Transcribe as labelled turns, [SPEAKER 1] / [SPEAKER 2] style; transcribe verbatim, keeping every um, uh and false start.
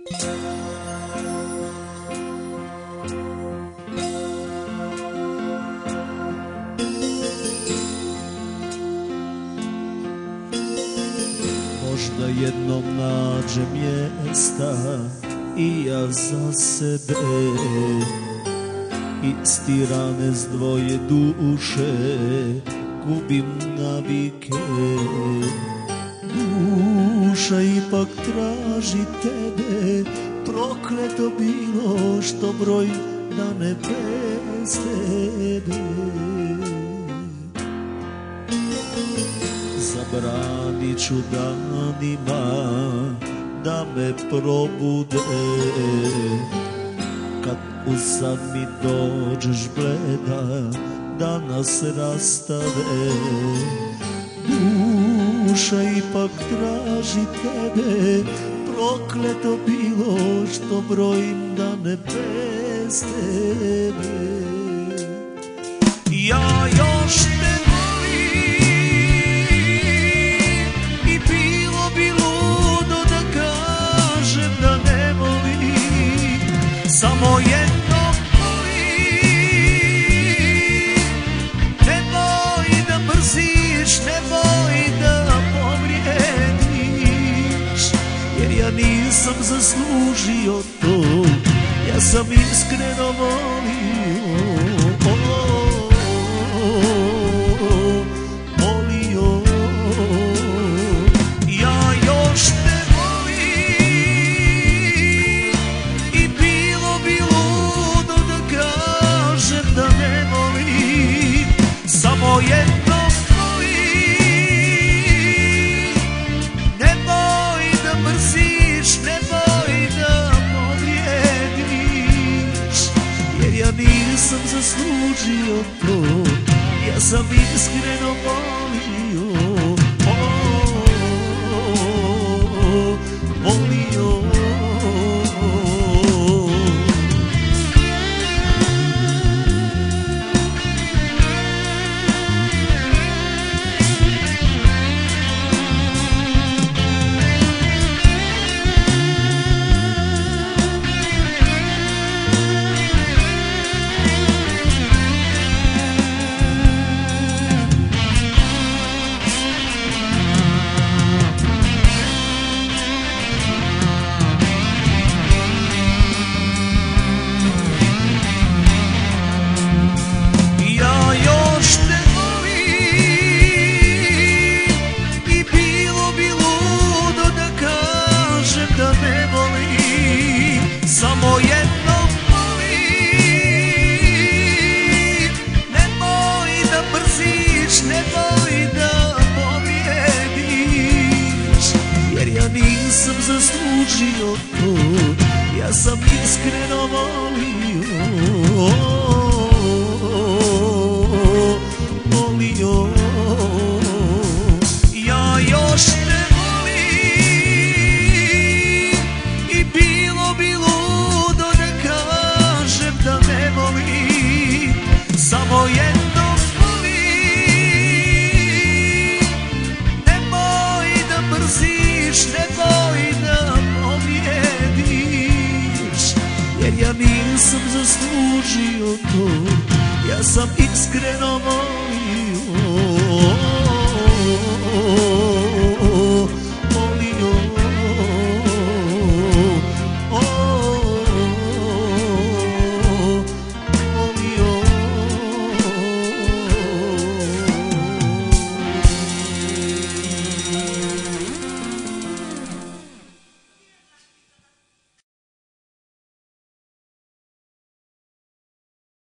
[SPEAKER 1] Možda jednom nađem mjesta i ja za sebe, isti rane zdvoje duše, gubim navike. Duša ipak traži tebe, prokleto bilo što broj dane bez tebe. Zabranit ću danima da me probude, kad u san mi dođeš bleda da nas rastave. Duša ipak traži tebe, prokleto bilo što brojim dane bez tebe. Ja još te volim i bilo bi ludo da kažem da ne volim, samo jedno volim. Nemoj da mrziš, nemoj da povrijediš, jer ja nisam zaslužio to, ja sam iskreno volio. Jedno volim, nemoj da mrziš, nemoj da povrijediš, jer ja nisam zaslužio to, ja sam iskreno volio, volio. Samo jedno volim, nemoj da mrziš, nemoj da povrijediš, jer ja nisam zaslužio to, ja sam iskreno volio, volio. Ja još te volim i bilo bi ludo da kažem da ne volim, samo jedno volim. Nemoj da mrziš, nemoj da povrijediš, jer ja nisam zaslužio to, ja sam iskreno volio.